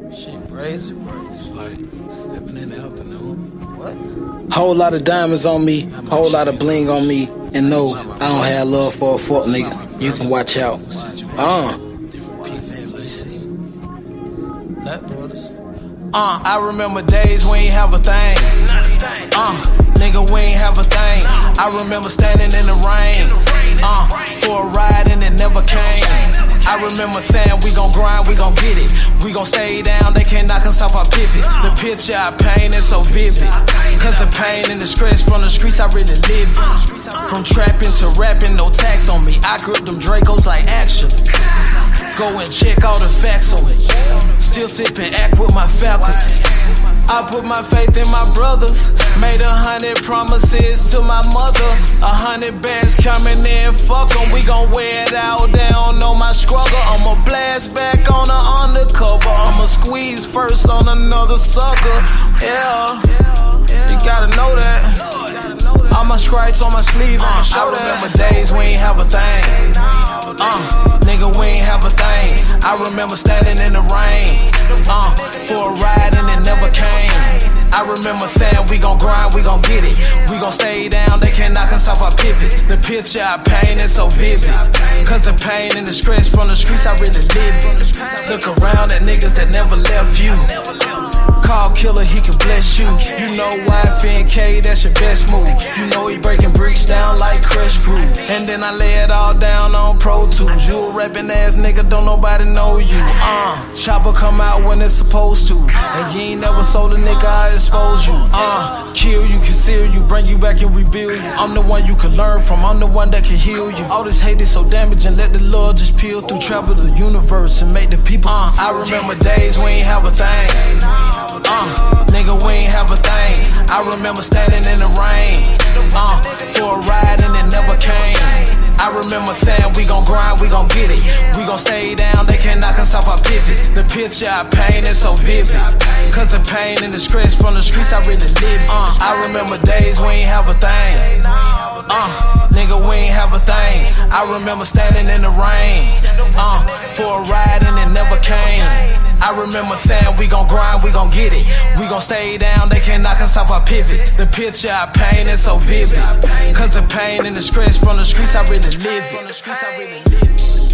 Shit crazy, bro. It's like 7 in the afternoon. What? Whole lot of diamonds on me, whole lot of bling on me, and no, I don't have love for a fuck nigga. You can watch out. Different P families. Nut brothers. I remember days we ain't have a thing. Nigga, we ain't have a thing. I remember standing in the rain, for a ride and it never came. I remember saying we gon' grind, we gon' get it. We gon' stay down, they can't knock us off our pivot. The picture I paint is so vivid, cause the pain and the stress from the streets I really live in. From trapping to rapping, no tax on me. I grip them Dracos like action. Go and check all the facts on me. Still sipping act with my faculty. I put my faith in my brothers. Made 100 promises to my mother. 100 bands coming in, fuck 'em. We gon' wear it out, they don't know my struggle. I'ma blast back on the undercover. I'ma squeeze first on another sucker. Yeah, you gotta know that. All my stripes on my sleeve, I'ma show that. I remember days we ain't have a thing. Nigga, we ain't have a thing. I remember standing in the rain, for a ride and it never came. I remember saying we gon' grind, we gon' get it. We gon' stay down, they can't knock us off our pivot. The picture I paint is so vivid, cause the pain and the stress from the streets I really live in. Look around at niggas that never left you. Call killer, he can bless you. You know YFNK, that's your best move. You know he breaking bricks down like Crush Crew. And then I lay it all down on Pro Tools. You a rapping ass nigga, don't nobody know you. Chopper come out when it's supposed to. And you ain't never sold a nigga, I expose you. Kill you, conceal you, bring you back and rebuild you. I'm the one you can learn from, I'm the one that can heal you. All this hate is so damaging, let the love just peel through. Travel the universe and make the people I remember days we ain't have a thing. Nigga, we ain't have a thing. I remember standing in the rain, for a ride and it never came. I remember saying we gon' grind, we gon' get it. We gon' stay down, they can't knock us off our pivot. The picture I paint is so vivid, cause the pain and the stress from the streets I really live in. I remember days we ain't have a thing. Nigga, we ain't have a thing. I remember standing in the rain, for a ride and it never came. I remember saying we gon' grind, we gon' get it. We gon' stay down, they can't knock us off our pivot. The picture I paint is so vivid, cause the pain and the stress from the streets I really live in.